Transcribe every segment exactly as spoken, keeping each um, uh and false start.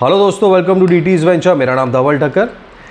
Hello दोस्तों, welcome to deities venture. मेरा नाम धवल ठक्कर।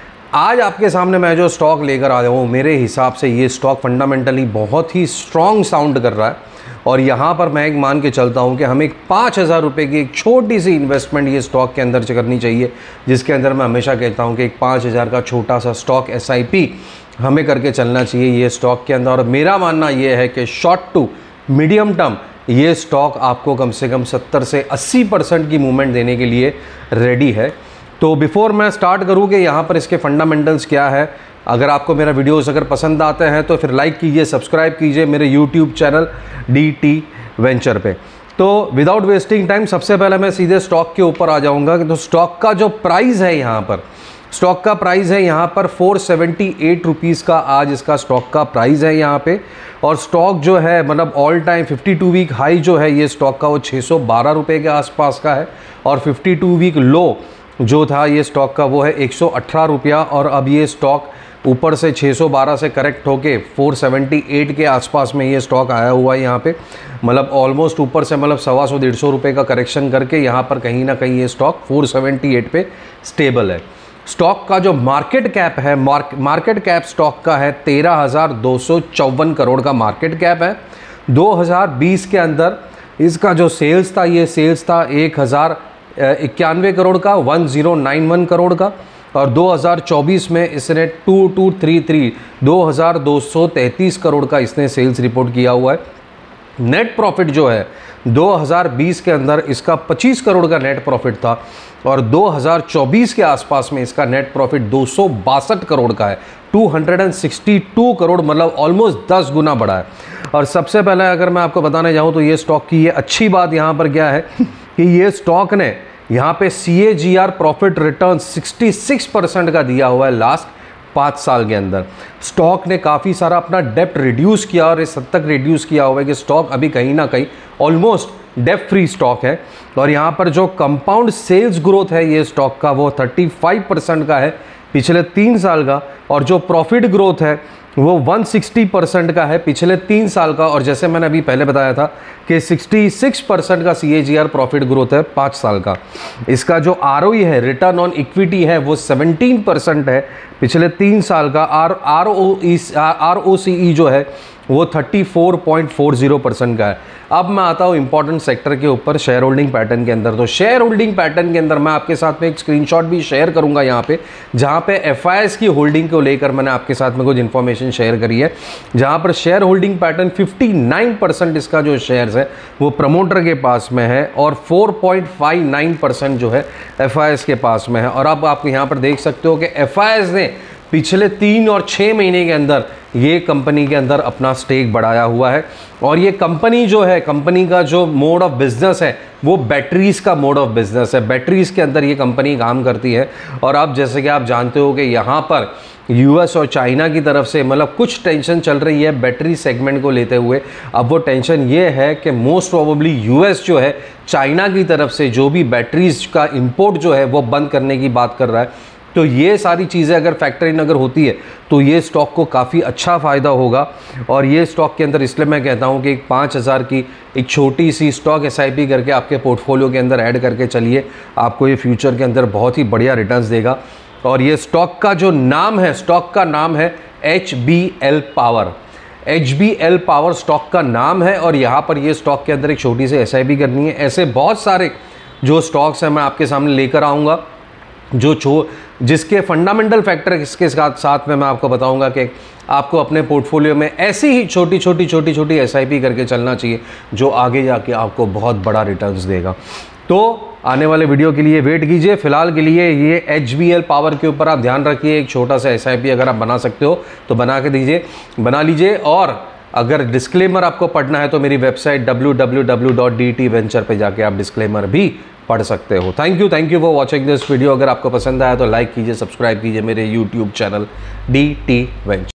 आज आपके सामने मैं जो स्टॉक लेकर आया हूँ, मेरे हिसाब से ये स्टॉक फंडामेंटली बहुत ही स्ट्रॉन्ग साउंड कर रहा है और यहाँ पर मैं एक मान के चलता हूँ कि हमें एक पाँच हज़ार रुपये की एक छोटी सी इन्वेस्टमेंट ये स्टॉक के अंदर करनी चाहिए, जिसके अंदर मैं हमेशा कहता हूँ कि एक पाँच हज़ार का छोटा सा स्टॉक एस आई पी हमें करके चलना चाहिए ये स्टॉक के अंदर। और मेरा मानना ये है कि शॉर्ट टू मीडियम टर्म ये स्टॉक आपको कम से कम सत्तर से अस्सी परसेंट की मूवमेंट देने के लिए रेडी है। तो बिफोर मैं स्टार्ट करूँ कि यहाँ पर इसके फंडामेंटल्स क्या है, अगर आपको मेरा वीडियोस अगर पसंद आते हैं तो फिर लाइक कीजिए, सब्सक्राइब कीजिए मेरे YouTube channel D T venture पे। तो विदाउट वेस्टिंग टाइम सबसे पहले मैं सीधे स्टॉक के ऊपर आ जाऊँगा कि तो स्टॉक का जो प्राइस है, यहाँ पर स्टॉक का प्राइस है यहाँ पर फोर सेवेंटी एट रुपीज़ का आज इसका स्टॉक का प्राइस है यहाँ पे। और स्टॉक जो है मतलब all time fifty two week high जो है ये स्टॉक का वो छः सौ बारह रुपये के आसपास का है और फिफ्टी टू वीक लो जो था ये स्टॉक का वो है एक सौ अठारह रुपया। और अब ये स्टॉक ऊपर से छः सौ बारह से करेक्ट होके फोर सेवेंटी एट के आसपास में ये स्टॉक आया हुआ है यहाँ पे। मतलब ऑलमोस्ट ऊपर से मतलब सवा सौ डेढ़ सौ रुपये का करेक्शन करके यहाँ पर कहीं ना कहीं ये स्टॉक फोर सेवेंटी एट पे स्टेबल है। स्टॉक का जो मार्केट कैप है, मार्क, मार्केट कैप स्टॉक का है तेरह हज़ार दो सौ चौवन करोड़ का मार्केट कैप है। दो हज़ार बीस के अंदर इसका जो सेल्स था, ये सेल्स था एक हज़ार इक्यानवे करोड़ का, one zero nine one crore का। और दो हज़ार चौबीस में इसने टू टू थ्री थ्री दो हज़ार दो सौ तैंतीस करोड़ का इसने सेल्स रिपोर्ट किया हुआ है। नेट प्रॉफिट जो है दो हज़ार बीस के अंदर इसका पच्चीस करोड़ का नेट प्रॉफिट था और दो हज़ार चौबीस के आसपास में इसका नेट प्रॉफिट दो सौ बासठ करोड़ का है, दो सौ बासठ करोड़, मतलब ऑलमोस्ट दस गुना बढ़ा है। और सबसे पहले अगर मैं आपको बताने जाऊं तो ये स्टॉक की ये अच्छी बात यहाँ पर क्या है कि ये स्टॉक ने यहाँ पे C A G R profit return छियासठ परसेंट का दिया हुआ है लास्ट पाँच साल के अंदर। स्टॉक ने काफ़ी सारा अपना डेप्ट रिड्यूस किया और इस हद तक रिड्यूस किया हुआ है कि स्टॉक अभी कहीं ना कहीं ऑलमोस्ट डेप्ट फ्री स्टॉक है। और यहाँ पर जो कंपाउंड सेल्स ग्रोथ है ये स्टॉक का वो पैंतीस परसेंट का है पिछले तीन साल का, और जो प्रॉफिट ग्रोथ है वो एक सौ साठ परसेंट का है पिछले तीन साल का। और जैसे मैंने अभी पहले बताया था कि छियासठ परसेंट का C A G R profit growth है पाँच साल का। इसका जो आर ओ ई है, रिटर्न ऑन इक्विटी है, वो सत्रह परसेंट है पिछले तीन साल का। R R O E R O C E जो है वो चौंतीस पॉइंट चार ज़ीरो परसेंट का है। अब मैं आता हूँ इंपॉर्टेंट सेक्टर के ऊपर, शेयर होल्डिंग पैटर्न के अंदर। तो शेयर होल्डिंग पैटर्न के अंदर मैं आपके साथ में एक स्क्रीनशॉट भी शेयर करूंगा यहाँ पे, जहाँ पे एफ आई एस की होल्डिंग को लेकर मैंने आपके साथ में कुछ इन्फॉर्मेशन शेयर करी है, जहाँ पर शेयर होल्डिंग पैटर्न उनसठ परसेंट इसका जो शेयर्स है वो प्रमोटर के पास में है और चार पॉइंट पाँच नौ परसेंट जो है एफ आई एस के पास में है। और अब आप यहाँ पर देख सकते हो कि एफ आई एस ने पिछले तीन और छः महीने के अंदर ये कंपनी के अंदर अपना स्टेक बढ़ाया हुआ है। और ये कंपनी जो है, कंपनी का जो मोड ऑफ बिजनेस है वो बैटरीज़ का मोड ऑफ बिजनेस है। बैटरीज़ के अंदर ये कंपनी काम करती है। और अब जैसे कि आप जानते हो कि यहाँ पर यू एस और चाइना की तरफ से मतलब कुछ टेंशन चल रही है बैटरी सेगमेंट को लेते हुए। अब वो टेंशन ये है कि मोस्ट प्रोबेबली यू एस जो है चाइना की तरफ से जो भी बैटरीज़ का इंपोर्ट जो है वो बंद करने की बात कर रहा है। तो ये सारी चीज़ें अगर फैक्टर इन अगर होती है तो ये स्टॉक को काफ़ी अच्छा फ़ायदा होगा। और ये स्टॉक के अंदर इसलिए मैं कहता हूँ कि एक पाँच हज़ार की एक छोटी सी स्टॉक एस आई पी करके आपके पोर्टफोलियो के अंदर ऐड करके चलिए, आपको ये फ्यूचर के अंदर बहुत ही बढ़िया रिटर्न्स देगा। और ये स्टॉक का जो नाम है, स्टॉक का नाम है H B L power. H B L power stock का नाम है और यहाँ पर ये स्टॉक के अंदर एक छोटी सी एस आई पी करनी है। ऐसे बहुत सारे जो स्टॉक्स हैं मैं आपके सामने लेकर आऊँगा जो छो जिसके फंडामेंटल फैक्टर इसके साथ साथ में मैं आपको बताऊंगा कि आपको अपने पोर्टफोलियो में ऐसी ही छोटी छोटी छोटी छोटी एस आई पी करके चलना चाहिए जो आगे जाके आपको बहुत बड़ा रिटर्न्स देगा। तो आने वाले वीडियो के लिए वेट कीजिए। फिलहाल के लिए ये एच बी एल पावर के ऊपर आप ध्यान रखिए, एक छोटा सा एस आई पी अगर आप बना सकते हो तो बना के दीजिए, बना लीजिए। और अगर डिस्क्लेमर आपको पढ़ना है तो मेरी website W W W dot D T venture पे जाके आप डिस्क्लेमर भी पढ़ सकते हो। Thank you thank you for watching this video. अगर आपको पसंद आया तो लाइक कीजिए, सब्सक्राइब कीजिए मेरे YouTube channel D T venture.